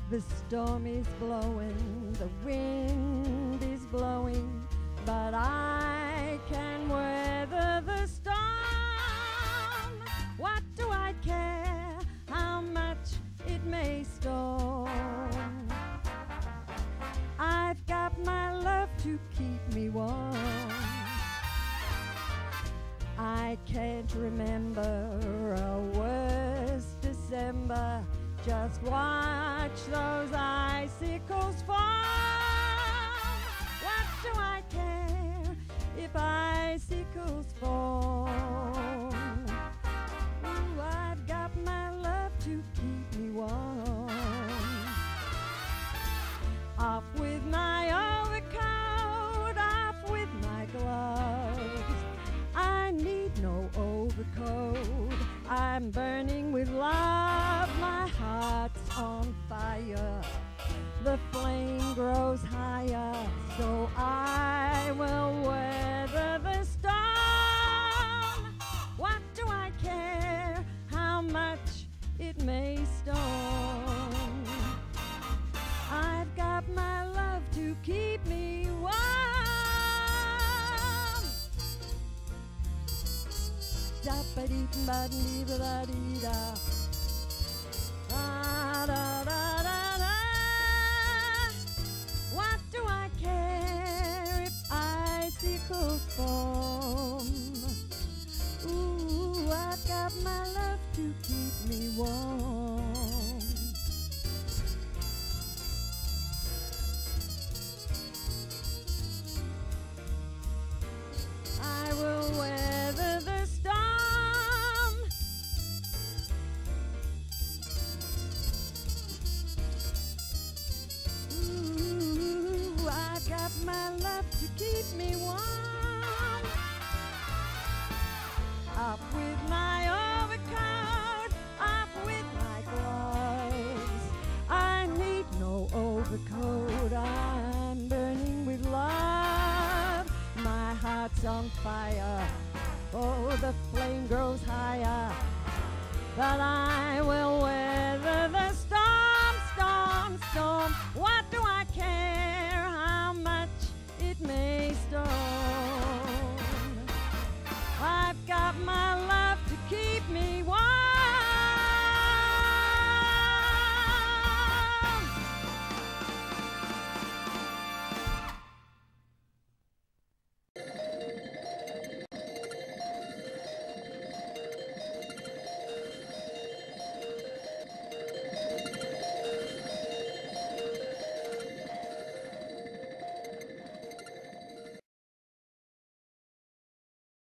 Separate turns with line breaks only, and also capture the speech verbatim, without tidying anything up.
The storm is blowing, the wind is blowing, but I can weather the storm. What do I care how much it may storm? I've got my love to keep me warm. I can't remember a worse December. Just watch those icicles fall. What do I care if icicles fall? Ooh, I've got my love to keep me warm. Off with my overcoat, off with my gloves. I need no overcoat, I'm burning with love. My heart's on fire, the flame grows higher, so I will weather the storm. What do I care how much it may storm? I've got my love to keep me warm. Da-ba-dee-ba-dee-ba-da-dee-da. Da, da, da, da, da. What do I care if icicles fall? Ooh, I've got my love to keep me warm. I will weather the storm. Ooh, I got my love to keep me warm. Up with my overcoat, up with my gloves. I need no overcoat, I'm burning with love. My heart's on fire, oh, the flame grows higher, but I will weather the storm, storm, storm. What do I care how much it may storm?